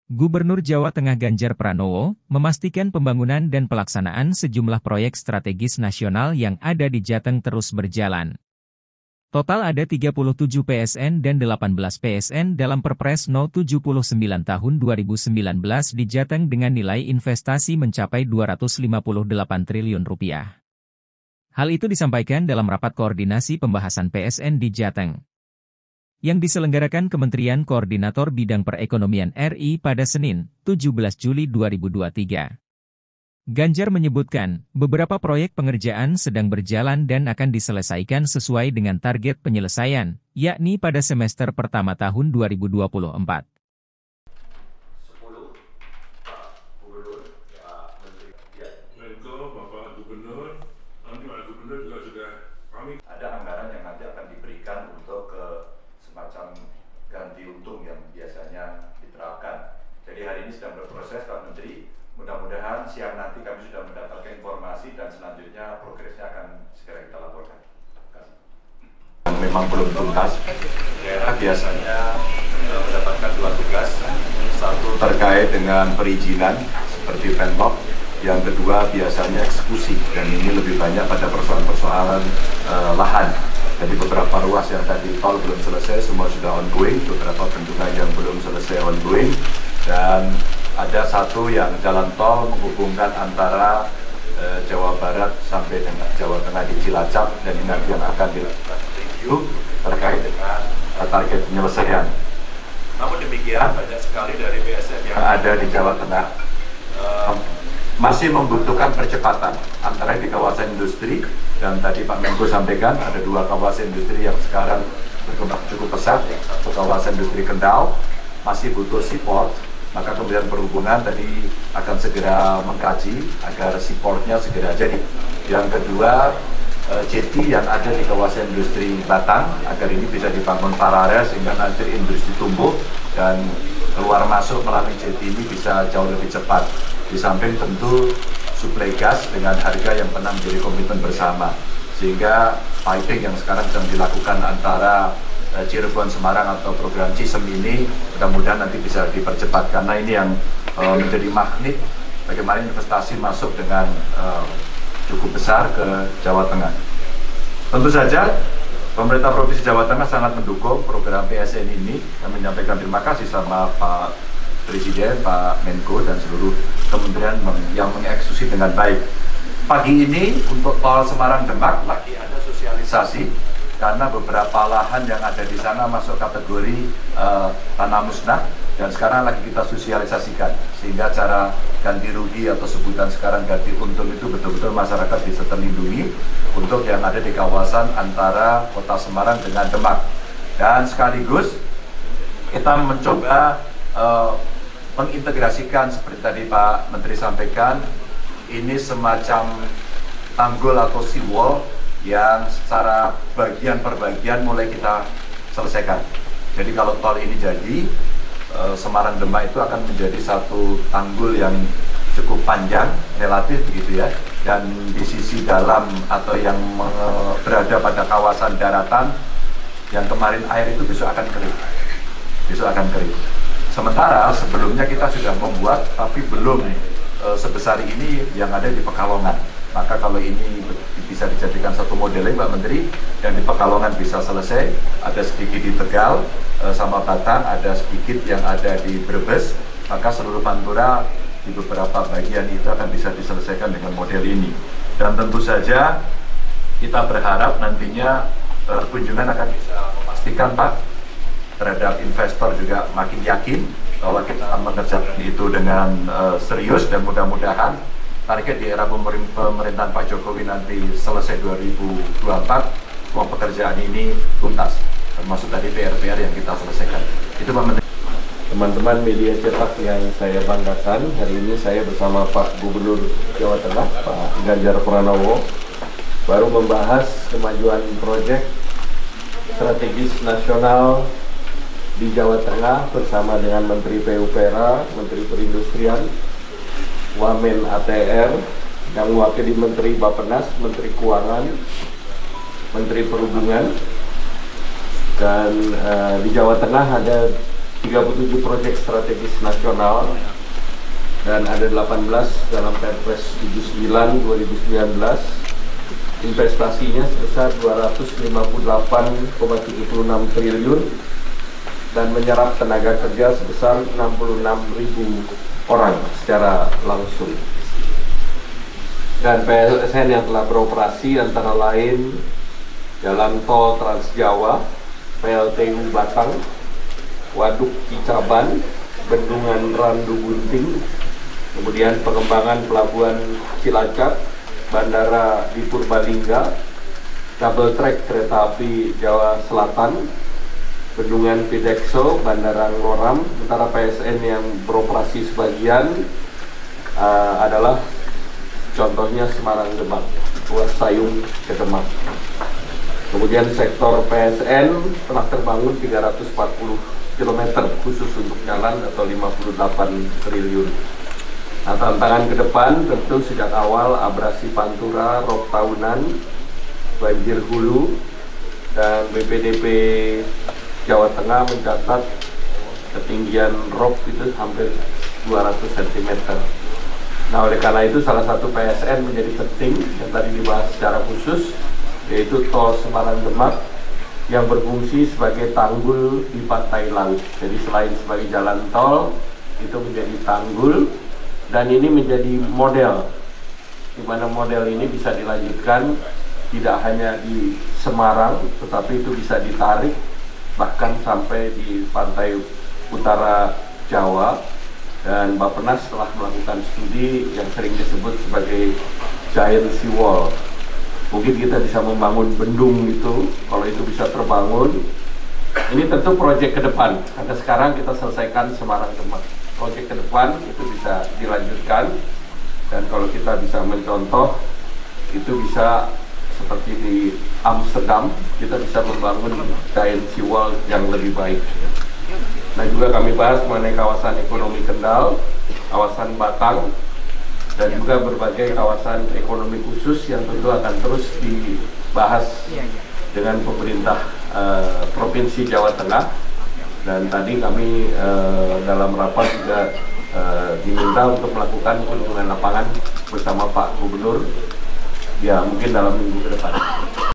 Gubernur Jawa Tengah Ganjar Pranowo memastikan pembangunan dan pelaksanaan sejumlah proyek strategis nasional yang ada di Jateng terus berjalan. Total ada 37 PSN dan 18 PSN dalam Perpres No. 79 Tahun 2019 di Jateng dengan nilai investasi mencapai Rp258 triliun. Hal itu disampaikan dalam rapat koordinasi pembahasan PSN di Jateng yang diselenggarakan Kementerian Koordinator Bidang Perekonomian RI pada Senin, 17 Juli 2023. Ganjar menyebutkan, beberapa proyek pengerjaan sedang berjalan dan akan diselesaikan sesuai dengan target penyelesaian, yakni pada semester pertama tahun 2024. Ada anggaran yang nanti akan diberikan untuk semacam ganti untung yang biasanya diterapkan. Jadi hari ini sedang berproses Pak Menteri, mudah-mudahan siang nanti kami sudah mendapatkan informasi dan selanjutnya progresnya akan segera kita laporkan. Memang belum tuntas, daerah biasanya mendapatkan dua tugas, satu terkait dengan perizinan seperti Pemprov, yang kedua biasanya eksekusi, dan ini lebih banyak pada persoalan-persoalan lahan. Jadi beberapa ruas yang tadi tol belum selesai, semua sudah ongoing, beberapa bendungan yang belum selesai ongoing, dan ada satu yang jalan tol menghubungkan antara Jawa Barat sampai dengan Jawa Tengah di Cilacap, dan ini nanti yang akan dilakukan review terkait dengan target penyelesaian. Namun demikian, banyak sekali dari PSN yang ada di Jawa Tengah masih membutuhkan percepatan, antara di kawasan industri, dan tadi Pak Menko sampaikan ada dua kawasan industri yang sekarang berkembang cukup pesat, satu kawasan industri Kendal masih butuh support, maka Kementerian Perhubungan tadi akan segera mengkaji agar supportnya segera jadi. Yang kedua, jetty yang ada di kawasan industri Batang, agar ini bisa dibangun paralel sehingga nanti industri tumbuh dan keluar masuk melalui jetty ini bisa jauh lebih cepat. Di samping tentu suplai gas dengan harga yang pernah menjadi komitmen bersama, sehingga piping yang sekarang sedang dilakukan antara Cirebon Semarang atau program CISEM ini mudah-mudahan nanti bisa dipercepat, karena ini yang menjadi magnet bagaimana investasi masuk dengan cukup besar ke Jawa Tengah. Tentu saja pemerintah Provinsi Jawa Tengah sangat mendukung program PSN ini. Kami menyampaikan terima kasih sama Pak Presiden, Pak Menko, dan seluruh kementerian yang mengeksekusi dengan baik. Pagi ini untuk tol Semarang-Demak lagi ada sosialisasi, karena beberapa lahan yang ada di sana masuk kategori tanah musnah, dan sekarang lagi kita sosialisasikan, sehingga cara ganti rugi atau sebutan sekarang ganti untung itu betul-betul masyarakat bisa terlindungi untuk yang ada di kawasan antara kota Semarang dengan Demak. Dan sekaligus kita mencoba mengintegrasikan seperti tadi Pak Menteri sampaikan, ini semacam tanggul atau seawall yang secara bagian per bagian mulai kita selesaikan. Jadi kalau tol ini jadi, Semarang Demak itu akan menjadi satu tanggul yang cukup panjang relatif begitu ya, dan di sisi dalam atau yang berada pada kawasan daratan yang kemarin air itu besok akan kering. Sementara sebelumnya kita sudah membuat, tapi belum sebesar ini yang ada di Pekalongan. Maka kalau ini bisa dijadikan satu modeling Pak Menteri, yang di Pekalongan bisa selesai, ada sedikit di Tegal sama Batang, ada sedikit yang ada di Brebes, maka seluruh Pantura di beberapa bagian itu akan bisa diselesaikan dengan model ini. Dan tentu saja kita berharap nantinya kunjungan akan bisa memastikan Pak, terhadap investor juga makin yakin bahwa kita akan mengerjakan itu dengan serius, dan mudah-mudahan target di era pemerintahan Pak Jokowi nanti selesai 2024, semua pekerjaan ini tuntas, termasuk tadi PR-PR yang kita selesaikan. Itu Pak Menteri. Teman-teman media cetak yang saya banggakan, hari ini saya bersama Pak Gubernur Jawa Tengah, Pak Ganjar Pranowo, baru membahas kemajuan proyek strategis nasional di Jawa Tengah bersama dengan Menteri PUPR, Menteri Perindustrian, Wamen ATR, yang mewakili Menteri Bappenas, Menteri Keuangan, Menteri Perhubungan, dan di Jawa Tengah ada 37 proyek strategis nasional dan ada 18 dalam Perpres 79 2019. Investasinya sebesar 258,76 triliun dan menyerap tenaga kerja sebesar 66.000 orang secara langsung. Dan PLSN yang telah beroperasi antara lain Jalan Tol Trans Jawa, PLTU Batang, Waduk Cicaban, Bendungan Randu Gunting, kemudian pengembangan Pelabuhan Cilacap, Bandara di Purbalingga, double track kereta api Jawa Selatan, Bendungan Pidekso, Bandara Ngoram. Sementara PSN yang beroperasi sebagian adalah contohnya Semarang Demak, ruas Sayung ke Demak. Kemudian sektor PSN telah terbangun 340 km khusus untuk jalan atau 58 triliun. Nah, tantangan ke depan tentu sejak awal abrasi Pantura, rop tahunan, banjir hulu, dan BPDP Jawa Tengah mencatat ketinggian rop itu hampir 200 cm. Nah, oleh karena itu salah satu PSN menjadi penting yang tadi dibahas secara khusus, yaitu Tol Semarang Demak yang berfungsi sebagai tanggul di pantai laut. Jadi selain sebagai jalan tol, itu menjadi tanggul, dan ini menjadi model, di mana model ini bisa dilanjutkan tidak hanya di Semarang, tetapi itu bisa ditarik bahkan sampai di pantai utara Jawa. Dan Bappenas telah melakukan studi yang sering disebut sebagai giant sea wall. Mungkin kita bisa membangun bendung itu, kalau itu bisa terbangun. Ini tentu proyek ke depan, karena sekarang kita selesaikan Semarang Demak. Proyek ke depan itu bisa dilanjutkan, dan kalau kita bisa mencontoh, itu bisa seperti di Amsterdam, kita bisa membangun giant sea wall yang lebih baik. Nah, juga kami bahas mengenai kawasan ekonomi Kendal, kawasan Batang, dan juga berbagai kawasan ekonomi khusus yang tentu akan terus dibahas dengan pemerintah Provinsi Jawa Tengah. Dan tadi kami dalam rapat juga diminta untuk melakukan kunjungan lapangan bersama Pak Gubernur, ya mungkin dalam minggu ke depan.